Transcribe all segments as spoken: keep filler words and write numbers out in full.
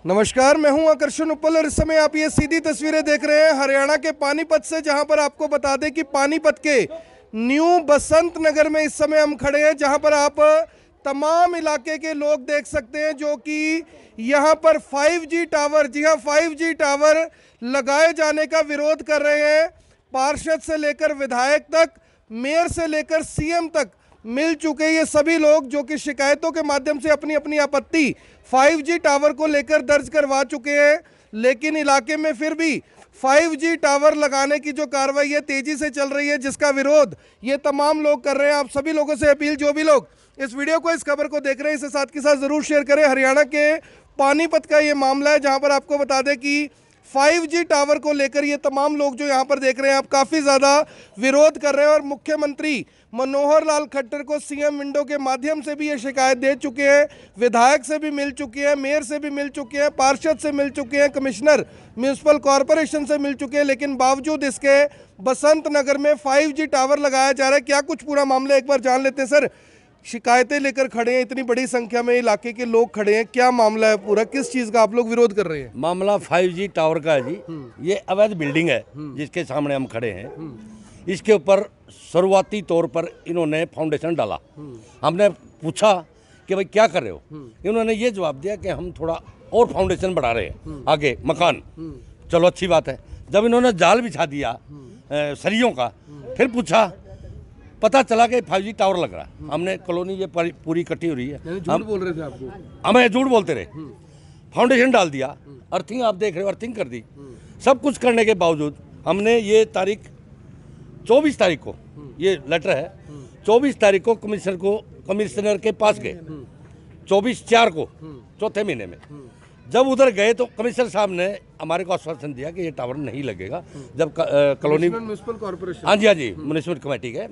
नमस्कार, मैं हूं आकर्षण उपल और इस समय आप ये सीधी तस्वीरें देख रहे हैं हरियाणा के पानीपत से, जहां पर आपको बता दें कि पानीपत के न्यू बसंत नगर में इस समय हम खड़े हैं, जहां पर आप तमाम इलाके के लोग देख सकते हैं जो कि यहां पर फाइव जी टावर, जी हां फाइव जी टावर लगाए जाने का विरोध कर रहे हैं। पार्षद से लेकर विधायक तक, मेयर से लेकर सीएम तक मिल चुके ये सभी लोग जो कि शिकायतों के माध्यम से अपनी अपनी आपत्ति फाइव जी टावर को लेकर दर्ज करवा चुके हैं, लेकिन इलाके में फिर भी फाइव जी टावर लगाने की जो कार्रवाई है तेजी से चल रही है, जिसका विरोध ये तमाम लोग कर रहे हैं। आप सभी लोगों से अपील, जो भी लोग इस वीडियो को, इस खबर को देख रहे हैं, इसे साथ के साथ जरूर शेयर करें। हरियाणा के पानीपत का ये मामला है, जहां पर आपको बता दें कि फाइव जी टावर को लेकर ये तमाम लोग जो यहाँ पर देख रहे हैं आप काफ़ी ज़्यादा विरोध कर रहे हैं और मुख्यमंत्री मनोहर लाल खट्टर को सीएम विंडो के माध्यम से भी ये शिकायत दे चुके हैं, विधायक से भी मिल चुके हैं, मेयर से भी मिल चुके हैं, पार्षद से मिल चुके हैं, कमिश्नर म्यूनसिपल कॉरपोरेशन से मिल चुके हैं, लेकिन बावजूद इसके बसंत नगर में फाइव जी टावर लगाया जा रहा है। क्या कुछ पूरा मामला एक बार जान लेते हैं। सर, शिकायतें लेकर खड़े हैं, इतनी बड़ी संख्या में इलाके के लोग खड़े हैं, क्या मामला है पूरा, किस चीज़ का आप लोग विरोध कर रहे हैं? मामला फाइव जी टावर का है जी। ये अवैध बिल्डिंग है जिसके सामने हम खड़े हैं। इसके ऊपर शुरुआती तौर पर इन्होंने फाउंडेशन डाला। हमने पूछा कि भाई क्या कर रहे हो, इन्होंने ये जवाब दिया कि हम थोड़ा और फाउंडेशन बढ़ा रहे हैं आगे मकान। चलो अच्छी बात है। जब इन्होंने जाल बिछा दिया सरियों का, फिर पूछा, पता चला कि फाइव जी टावर लग रहा है। हमने कॉलोनी ये पूरी इकट्ठी हो रही है, झूठ बोल रहे थे आपको, हमें झूठ बोलते रहे। फाउंडेशन डाल दिया, अर्थिंग आप देख रहे हो, अर्थिंग कर दी। सब कुछ करने के बावजूद हमने ये तारीख चौबीस तारीख को, ये लेटर है, चौबीस तारीख को कमिश्नर को कमिश्नर के पास गए, चौबीस चार को, चौथे महीने में। जब उधर गए तो कमिश्नर साहब ने हमारे को आश्वासन दिया कि ये टावर नहीं लगेगा। जब कॉलोनी म्यूनसिपल कॉर्पोरेशन, हाँ जी हाँ जी म्यूनसिपल कमेटी के,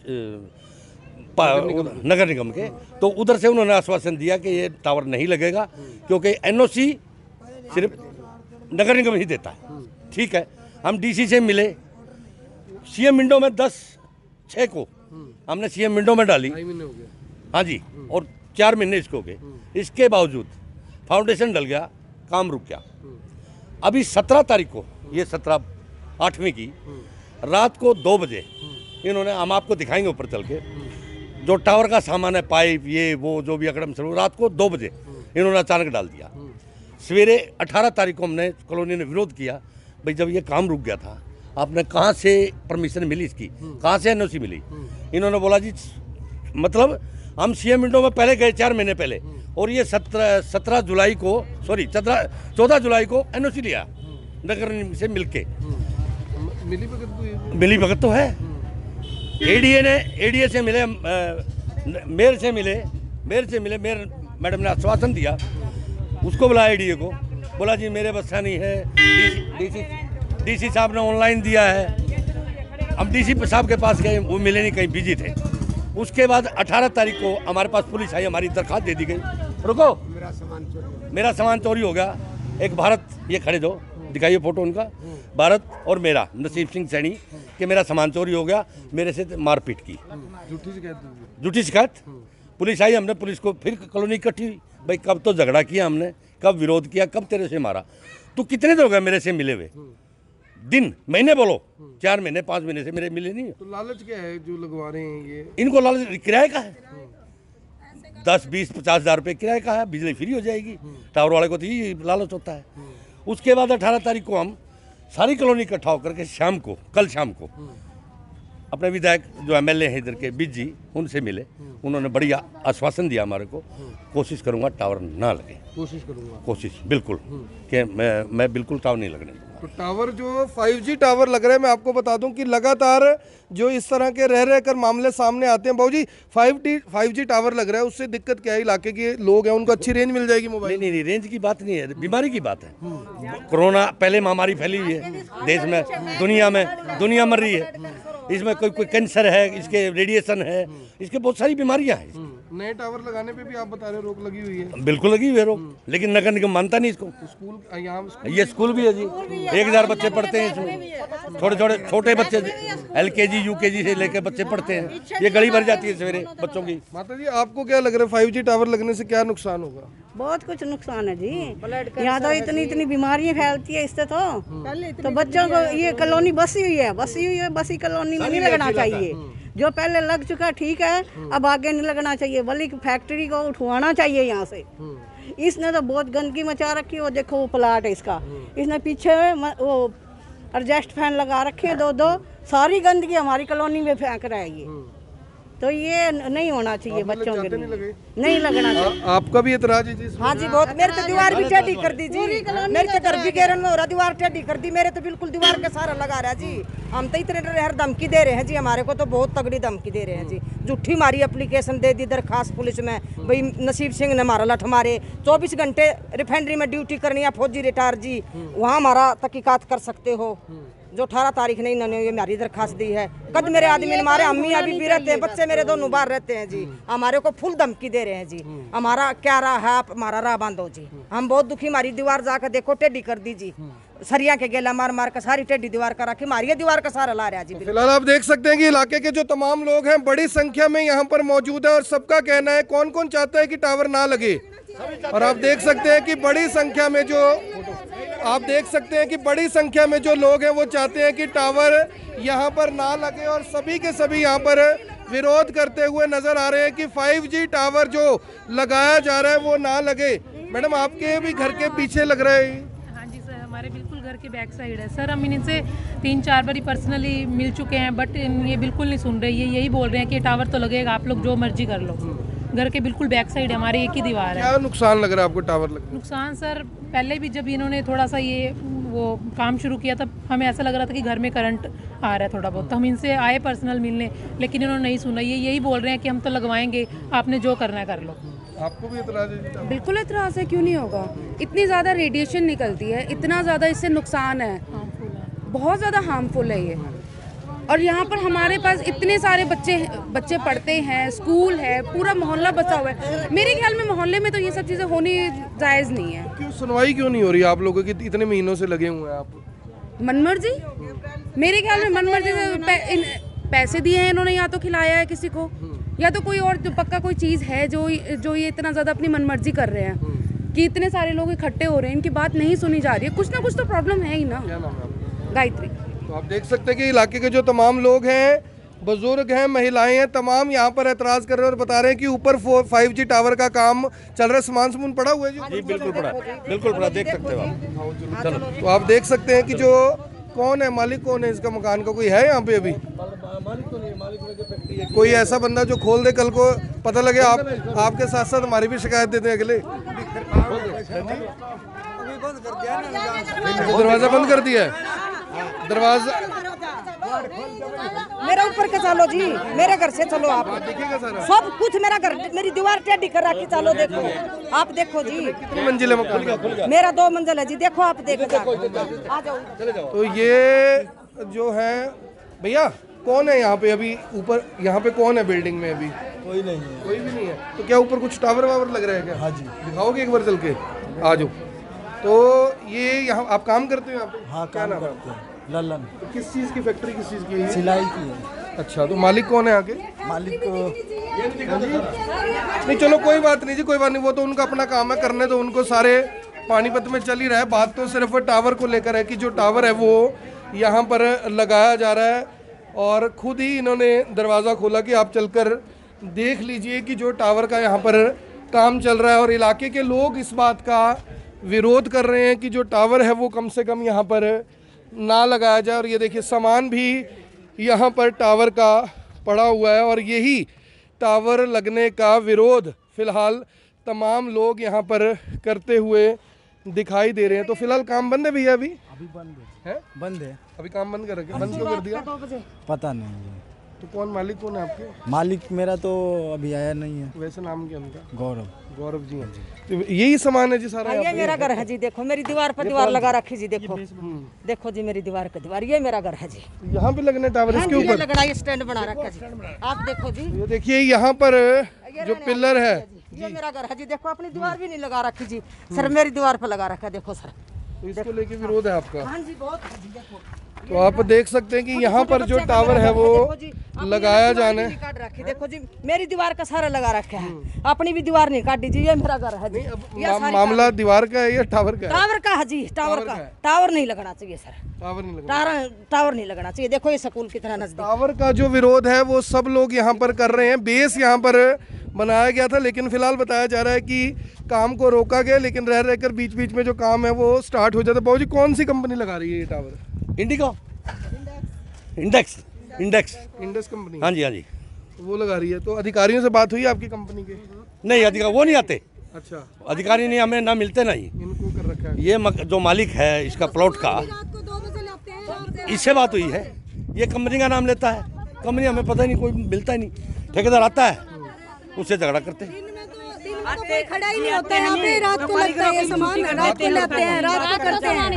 नगर निगम के, तो उधर से उन्होंने आश्वासन दिया कि ये टावर नहीं लगेगा क्योंकि एनओसी सिर्फ नगर निगम ही देता है। ठीक है, हम डीसी से मिले, सीएम विंडो में दस छः को हमने सीएम विंडो में डाली, हाँ जी, और चार महीने इसको हो गए। इसके बावजूद फाउंडेशन डल गया, काम रुक गया। अभी सत्रह तारीख को, ये सत्रह आठवीं की रात को दो बजे इन्होंने, हम आपको दिखाएंगे ऊपर चल के, जो टावर का सामान है, पाइप ये वो जो भी अकड़म सर, रात को दो बजे इन्होंने अचानक डाल दिया। सवेरे अठारह तारीख को हमने कॉलोनी ने विरोध किया, भाई जब ये काम रुक गया था आपने कहाँ से परमिशन मिली, इसकी कहाँ से एनओसी मिली? इन्होंने बोला जी मतलब हम सीएम विंडो में पहले गए चार महीने पहले, और ये सत्रह सत्रह जुलाई को, सॉरी चौदह चौदह जुलाई को एनओसी लिया नगर निगम से मिलके। मिली भगत तो मिली भगत तो है। एडीए ने एडीए से मिले, मेयर से मिले, मेयर से मिले मेयर मैडम ने आश्वासन दिया, उसको बुलाया एडीए को, बोला जी मेरे बस नहीं है। डीसी डीसी साहब ने ऑनलाइन दिया है। हम डीसी साहब के पास गए, वो मिले नहीं, कहीं बिजी थे। उसके बाद अठारह तारीख को हमारे पास पुलिस आई, हमारी दरखास्त दे दी गई, रुको मेरा सामान चोरी मेरा सामान चोरी हो गया। एक भारत, ये खड़े जो दिखाइए फोटो उनका, भारत और मेरा नसीब सिंह सैनी, कि मेरा सामान चोरी हो गया, मेरे से मारपीट की, झूठी शिकायत झूठी शिकायत। पुलिस आई, हमने पुलिस को, फिर कॉलोनी इकट्ठी हुई, भाई कब तो झगड़ा किया हमने, कब विरोध किया, कब तेरे से मारा, तो कितने लोग हैं मेरे से मिले हुए, दिन महीने बोलो, चार महीने पाँच महीने से मेरे मिले नहीं। तो लालच क्या है जो लगवा रहे हैं ये? इनको लालच किराए का है, दस बीस पचास हजार रुपये किराए का है, बिजली फ्री हो जाएगी। टावर वाले को तो ये लालच होता है। उसके बाद अठारह तारीख को हम सारी कॉलोनी इकट्ठा होकर के शाम को, कल शाम को अपने विधायक जो एमएलए हैं इधर के बीज जी, उनसे मिले। उन्होंने बढ़िया आश्वासन दिया हमारे को, कोशिश करूंगा टावर ना लगे, कोशिश करूंगा, कोशिश बिल्कुल, कि मैं मैं बिल्कुल टावर नहीं लगने दूंगा। तो टावर जो फाइव जी टावर लग रहे हैं, मैं आपको बता दूं कि लगातार जो इस तरह के रह रह कर मामले सामने आते हैं। बाबूजी, five T five G tower लग रहा है, उससे दिक्कत क्या है? इलाके के लोग हैं, उनको अच्छी रेंज मिल जाएगी मोबाइल? नहीं नहीं, रेंज की बात नहीं है, बीमारी की बात है। कोरोना पहले महामारी फैली हुई है देश में, दुनिया में, दुनिया मर रही है। इसमें कोई कोई कैंसर है, इसके रेडिएशन है, इसके बहुत सारी बीमारियां हैं। नए टावर लगाने पे भी आप बता रहे हो रोक लगी हुई है? बिल्कुल लगी हुई है रोक, लेकिन नगर निगम मानता नहीं इसको। स्कूल यहाँ ये स्कूल भी है जी, एक हजार बच्चे पढ़ते हैं इसमें, छोटे छोटे छोटे बच्चे, एलकेजी यूकेजी से लेकर बच्चे पढ़ते हैं। ये गली भर जाती है सवेरे बच्चों की। माता जी, आपको क्या लग रहा है फाइव जी टावर लगने से क्या नुकसान होगा? बहुत कुछ नुकसान है जी। यहाँ तो इतनी इतनी बीमारियां फैलती है इससे, तो तो बच्चों को ये कॉलोनी बसी हुई है, बसी हुई है, बसी कॉलोनी में नहीं लगना चाहिए। जो पहले लग चुका ठीक है, अब आगे नहीं लगना चाहिए, बल्कि फैक्ट्री को उठवाना चाहिए यहाँ से। इसने तो बहुत गंदगी मचा रखी है। वो देखो वो प्लाट है इसका, इसने पीछे वो एडजस्ट फैन लगा रखे हैं दो दो, सारी गंदगी हमारी कॉलोनी में फेंक रहा है ये। तो ये नहीं होना चाहिए बच्चों के लिए, नहीं, नहीं लगना चाहिए। आपका भी एतराज है जी? हाँ जी बहुत। मेरे तो दीवार भी टेढ़ी कर दी जी, मेरे तो घर भी घेरन में हो रहा, दीवार टेढ़ी कर दी मेरे तो, बिल्कुल दीवार का सारा लगा रहा है जी। हम तो इतने हर धमकी दे रहे हैं जी, हमारे को तो बहुत तगड़ी धमकी दे रहे हैं जी। झूठी हमारी एप्लीकेशन दे दी दरखास्त पुलिस में, भाई नसीब सिंह ने हमारा लठ मारे, चौबीस घंटे रिफाइनरी में ड्यूटी करनी है फौजी रिटायर जी, वहाँ हमारा तहकीकात कर सकते हो। जो अठारह तारीख नहीं इन्होंने ये हमारी दरखास्त दी है। कद मेरे आदमी ने मारे, अम्मी अभी भी रहते हैं, बच्चे मेरे दोनों बाहर रहते हैं जी। हमारे को फुल धमकी दे रहे हैं जी। हमारा क्या राह है, आप हमारा राह बांधो जी। हम बहुत दुखी, हमारी दीवार जाकर देखो टेढ़ी कर दी जी, सरिया के गेला मार मार कर सारी टेढ़ी दीवार कर रखी, हमारी दीवार का सारा ला रहा है जी। फिलहाल आप देख सकते हैं कि इलाके के जो तमाम लोग हैं बड़ी संख्या में यहाँ पर मौजूद है और सबका कहना है कौन कौन चाहता है कि टावर ना लगे। और आप देख सकते हैं कि बड़ी संख्या में जो आप देख सकते हैं कि बड़ी संख्या में जो लोग हैं वो चाहते हैं कि टावर यहाँ पर ना लगे और सभी के सभी यहाँ पर विरोध करते हुए नजर आ रहे हैं कि फाइव जी टावर जो लगाया जा रहा है वो ना लगे। मैडम आपके भी घर के पीछे लग रहा है? हाँ जी सर, हमारे बिल्कुल घर के बैक साइड है सर। हम इनसे तीन चार बार पर्सनली मिल चुके हैं, बट ये बिल्कुल नहीं सुन रहे। ये यही बोल रहे हैं कि टावर तो लगेगा, आप लोग जो मर्जी कर लो। घर के बिल्कुल बैक साइड है, हमारी एक ही दीवार है। क्या नुकसान लग रहा है आपको टावर लगने? नुकसान सर, पहले भी जब इन्होंने थोड़ा सा ये वो काम शुरू किया तब हमें ऐसा लग रहा था कि घर में करंट आ रहा है थोड़ा बहुत, तो हम इनसे आए पर्सनल मिलने, लेकिन इन्होंने नहीं सुना। ये यही बोल रहे हैं कि हम तो लगवाएंगे, आपने जो करना है कर लो। आपको भी एतराज है? बिल्कुल एतराज़ है, क्यों नहीं होगा। इतनी ज़्यादा रेडिएशन निकलती है, इतना ज़्यादा इससे नुकसान है, बहुत ज़्यादा हार्मफुल है ये। और यहाँ पर हमारे पास इतने सारे बच्चे बच्चे पढ़ते हैं, स्कूल है, पूरा मोहल्ला बचा हुआ है। मेरे ख्याल में मोहल्ले में तो ये सब चीज़ें होनी जायज़ नहीं है। क्यों सुनवाई क्यों नहीं हो रही? आप लोगों की इतने महीनों से लगे हुए हैं आप। मनमर्जी, मेरे ख्याल में मनमर्जी से पै, इन, पैसे दिए हैं इन्होंने, या तो खिलाया है किसी को, या तो कोई और पक्का कोई चीज़ है जो जो ये इतना ज़्यादा अपनी मनमर्जी कर रहे हैं कि इतने सारे लोग इकट्ठे हो रहे हैं, इनकी बात नहीं सुनी जा रही है। कुछ ना कुछ तो प्रॉब्लम है ही ना। क्या नाम है आपका? गायत्री। तो आप देख सकते हैं कि इलाके के जो तमाम लोग हैं, बुजुर्ग हैं, महिलाएं हैं, तमाम यहाँ पर एतराज कर रहे हैं और बता रहे हैं कि ऊपर फोर फाइव जी टावर का काम चल रहा है। सामान समून पड़ा हुआ है जी? जी बिल्कुल पड़ा, बिल्कुल पड़ा, देख सकते हो आप। चलो, तो आप देख सकते हैं कि जो कौन है मालिक, कौन है इसका मकान का, कोई है यहाँ पे अभी? मालिक तो नहीं, मालिक में जो फैक्ट्री है। कोई ऐसा बंदा जो खोल दे, कल को पता लगे आप आपके साथ साथ हमारी भी शिकायत देते हैं अगले। दरवाजा बंद कर दिया है, दरवाजा मेरे ऊपर के चलो जी, मेरे घर से चलो आप, दिखेगा सारा सब कुछ मेरा घर, मेरी दीवार टेढ़ी कर रखी, चलो देखो आप, देखो जी। कितनी मंजिल है मकान? मेरा दो मंजिल है जी, देखो आप, देखो आ जाओ। तो ये जो है भैया, कौन है यहाँ पे अभी ऊपर? यहाँ पे कौन है बिल्डिंग में अभी? कोई नहीं है। कोई भी नहीं है। तो क्या ऊपर कुछ टावर वावर लग रहा है क्या? हाँ जी। दिखाओगे एक बार चल के? आ जाओ। तो ये यहाँ आप काम करते हो यहाँ पे? हाँ, क्या काम नाम है? करते हैं। लल्लन। तो किस चीज़ की फैक्ट्री, किस चीज़ की है? सिलाई की है। अच्छा, तो मालिक कौन है आगे? मालिक को नहीं चलो कोई बात नहीं जी, कोई बात नहीं, वो तो उनका अपना काम है, करने तो उनको, सारे पानीपत में चल ही रहा है। बात तो सिर्फ टावर को लेकर है कि जो टावर है वो यहाँ पर लगाया जा रहा है और खुद ही इन्होंने दरवाज़ा खोला कि आप चलकर देख लीजिए कि जो टावर का यहाँ पर काम चल रहा है। और इलाके के लोग इस बात का विरोध कर रहे हैं कि जो टावर है वो कम से कम यहाँ पर ना लगाया जाए। और ये देखिए सामान भी यहाँ पर टावर का पड़ा हुआ है और यही टावर लगने का विरोध फिलहाल तमाम लोग यहाँ पर करते हुए दिखाई दे रहे हैं। तो फिलहाल काम बंद है भैया? अभी अभी बंद है, है, बंद है। अभी काम बंद कर रखे, बंद क्यों कर दिया? पता नहीं है। तो कौन मालिक, कौन है आपके? मालिक मेरा तो अभी आया नहीं है। वैसे नाम क्या उनका? गौरव। गौरव जी हैं। तो यही सामान है जी सारा? ये मेरा घर है जी, देखो मेरी दीवार पर दीवार लगा रखी जी, देखो देखो जी मेरी दीवार पे दीवार, ये मेरा घर है जी। यहाँ पे लगने टावर इसके ऊपर लगना, ये स्टैंड बना रखा जी, आप देखो जी। ये देखिए यहाँ पर जो पिलर है, ये मेरा घर है जी, देखो अपनी दीवार भी नहीं लगा रखी जी सर, मेरी दीवार पर लगा रखा है, देखो सर। तो इसको लेके विरोध है आपका? हाँ जी बहुत है जी, देखो तो आप देख सकते हैं कि यहाँ पर जो टावर है वो लगाया जाना है। काट रखी देखो जी, मेरी दीवार का सारा लगा रखा है, अपनी भी दीवार नहीं काटी जी, ये मेरा घर है जी। मा, मामला दीवार का है या टावर का है? टावर का है जी, टावर का। टावर नहीं लगना चाहिए सर, टावर नहीं लगना, टावर टावर नहीं लगना चाहिए। देखो ये स्कूल कितना नजदीक। टावर का जो विरोध है वो सब लोग यहाँ पर कर रहे हैं। बेस यहाँ पर बनाया गया था, लेकिन फिलहाल बताया जा रहा है कि काम को रोका गया, लेकिन रह रहकर बीच बीच में जो काम है वो स्टार्ट हो जाता है। बाबू जी, कौन सी कंपनी लगा रही है ये टावर? इंडिको, इंडेक्स, इंडेक्स इंडस कंपनी। हाँ जी, हाँ जी, वो लगा रही है। तो अधिकारियों से बात हुई है आपकी कंपनी के? नहीं, अधिकारी वो नहीं आते। अच्छा, अधिकारी नहीं, हमें ना मिलते ना ही। इनको कर रखा है। ये मक, जो मालिक है इसका प्लॉट का, इससे बात हुई है। ये कंपनी का नाम लेता है, कंपनी हमें पता ही नहीं, कोई मिलता ही नहीं। ठेकेदार आता है, उससे झगड़ा करते हैं। कोई खड़ा ही नहीं होता है यहाँ पे, रात को लगता है ये सामान, रात को लेते हैं, रात को करते हैं,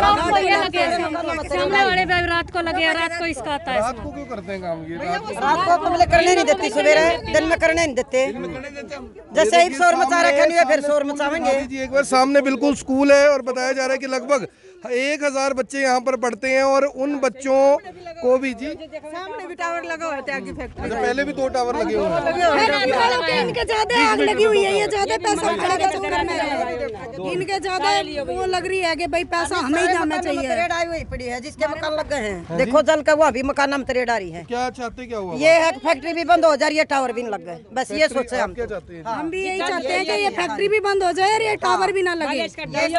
सामने वाले पे रात को लगे, रात को इसका आता है। रात को क्यों करते हैं काम ये? रात को तो मतलब करने नहीं देती, सवेरे दिन में करने नहीं देते। जैसे ही शोर मचा रखे नहीं है, फिर शोर मचावेंगे जी। एक बार सामने बिल्कुल स्कूल है और बताया जा रहा है कि लगभग एक हजार बच्चे यहाँ पर पढ़ते हैं और उन बच्चों को भी जी सामने भी टावर लगा हुआ है आगे फैक्ट्री। अच्छा, पहले भी दो टावर लगे हुए हैं। इनके ज्यादा आग लगी हुई है, ये ज्यादा पैसा खड़े के चक्कर में है। इनके ज्यादा वो लग रही है कि भाई पैसा हमें ही जाना चाहिए। तरेड़ आई हुई पड़ी है, जिसके मकान लग गए हैं। देखो जल का वो भी मकान में तरेड़ आ रही है। क्या चाहते, क्या हुआ? ये है फैक्ट्री भी बंद हो जा रही है, टावर भी लग गए, बस ये सोचे हम। क्या चाहते हैं? हम भी यही चाहते हैं कि ये फैक्ट्री भी बंद हो जाए और ये टावर भी ना लगे।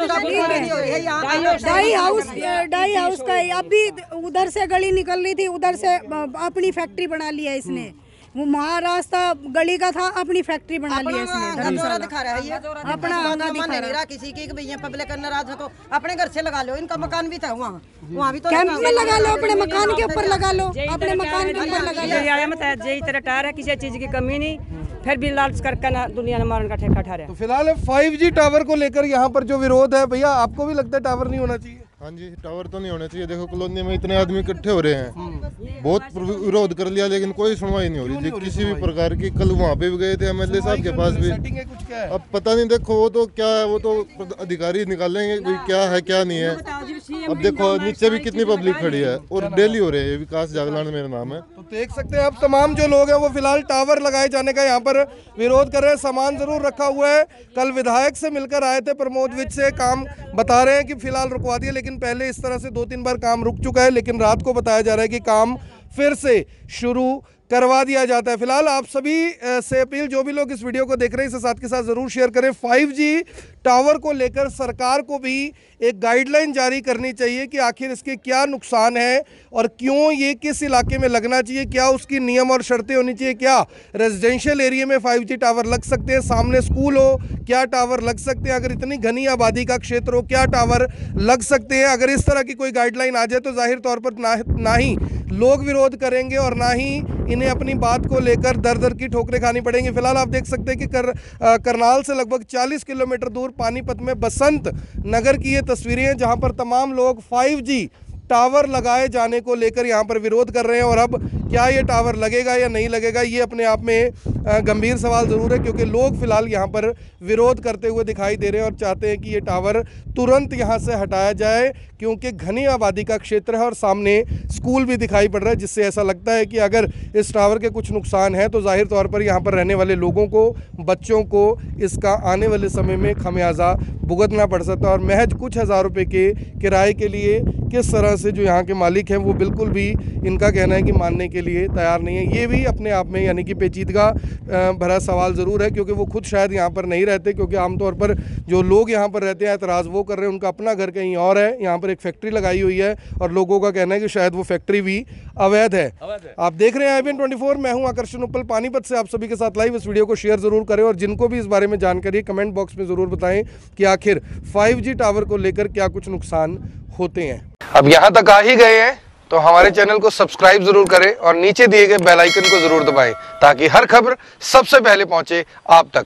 डाई हाउस डाई हाउस का अभी उधर से गली निकल रही थी, उधर से अपनी फैक्ट्री बना लिया इसने। वो महारास्ता गली का था, अपनी फैक्ट्री बना लिया इसने। धर्मशाला दिखा रहा है ये, अपना आंगा दिखा रहा किसी की भैया पब्लिक नाराज हो तो अपने घर से लगा लो। इनका मकान भी था वहाँ, वहाँ भी तो कैंप में लगा लो, अपने मकान के ऊपर लगा लो, अपने मकान के ऊपर लगा लो। यही तरह टायर है, किसी चीज की कमी नहीं, फिर भी लालच करके ना दुनिया ने मारने का ठेका ठहरा। तो फिलहाल फाइव जी टावर को लेकर यहाँ पर जो विरोध है, भैया आपको भी लगता है टावर नहीं होना चाहिए? हाँ जी, टावर तो नहीं होना चाहिए। देखो कॉलोनी में इतने आदमी इकट्ठे हो रहे हैं, बहुत विरोध कर लिया लेकिन कोई सुनवाई नहीं हो रही जी किसी भी प्रकार की। कल वहाँ पे भी गए थे एमएलए साहब के पास भी, अब पता नहीं, देखो वो तो क्या है, वो तो अधिकारी निकालेंगे भाई क्या है क्या नहीं है। अब देखो नीचे भी कितनी पब्लिक खड़ी है और डेली हो रहे हैं। विकास जागलान मेरा नाम है। तो देख सकते हैं आप तमाम जो लोग हैं वो फिलहाल टावर लगाए जाने का यहाँ पर विरोध कर रहे हैं। सामान जरूर रखा हुआ है। कल विधायक से मिलकर आए थे प्रमोद विज से, काम बता रहे हैं कि फिलहाल रुकवा दिया, लेकिन पहले इस तरह से दो तीन बार काम रुक चुका है, लेकिन रात को बताया जा रहा है कि काम फिर से शुरू करवा दिया जाता है। फिलहाल आप सभी से अपील, जो भी लोग इस वीडियो को देख रहे हैं इसे साथ के साथ जरूर शेयर करें। फाइव जी टावर को लेकर सरकार को भी एक गाइडलाइन जारी करनी चाहिए कि आखिर इसके क्या नुकसान है और क्यों ये किस इलाके में लगना चाहिए, क्या उसकी नियम और शर्तें होनी चाहिए, क्या रेजिडेंशियल एरिया में फाइव जी टावर लग सकते हैं, सामने स्कूल हो क्या टावर लग सकते हैं, अगर इतनी घनी आबादी का क्षेत्र हो क्या टावर लग सकते हैं। अगर इस तरह की कोई गाइडलाइन आ जाए तो जाहिर तौर पर ना, ना ही लोग विरोध करेंगे और ना ही इन्हें अपनी बात को लेकर दर दर की ठोकरें खानी पड़ेंगी। फिलहाल आप देख सकते हैं कि कर, आ, करनाल से लगभग चालीस किलोमीटर दूर पानीपत में बसंत नगर की ये तस्वीरें हैं, जहां पर तमाम लोग फाइव जी टावर लगाए जाने को लेकर यहाँ पर विरोध कर रहे हैं। और अब क्या ये टावर लगेगा या नहीं लगेगा, ये अपने आप में गंभीर सवाल ज़रूर है, क्योंकि लोग फिलहाल यहाँ पर विरोध करते हुए दिखाई दे रहे हैं और चाहते हैं कि ये टावर तुरंत यहाँ से हटाया जाए, क्योंकि घनी आबादी का क्षेत्र है और सामने स्कूल भी दिखाई पड़ रहा है, जिससे ऐसा लगता है कि अगर इस टावर के कुछ नुकसान हैं तो जाहिर तौर पर यहाँ पर रहने वाले लोगों को, बच्चों को इसका आने वाले समय में खमियाजा भुगतना पड़ सकता है। और महज कुछ हज़ार रुपये के किराए के लिए किस तरह से जो यहाँ के मालिक हैं वो बिल्कुल भी, इनका कहना है कि मानने के लिए तैयार नहीं है। ये भी अपने आप में यानी कि पेचीदगा भरा सवाल ज़रूर है, क्योंकि वो खुद शायद यहाँ पर नहीं रहते, क्योंकि आमतौर पर जो लोग यहाँ पर रहते हैं एतराज़ वो कर रहे हैं, उनका अपना घर कहीं और है, यहाँ पर एक फैक्ट्री लगाई हुई है और लोगों का कहना है कि शायद वो फैक्ट्री भी अवैध है। आप देख रहे हैं I B N twenty four, मैं हूँ आकर्षण उपल पानीपत से, आप सभी के साथ लाइव। इस वीडियो को शेयर ज़रूर करें और जिनको भी इस बारे में जानकारी कमेंट बॉक्स में ज़रूर बताएं कि आखिर फाइव जी टावर को लेकर क्या कुछ नुकसान होते हैं। अब यहाँ तक आ ही गए हैं तो हमारे चैनल को सब्सक्राइब जरूर करें और नीचे दिए गए बेल आइकन को जरूर दबाएं, ताकि हर खबर सबसे पहले पहुंचे आप तक।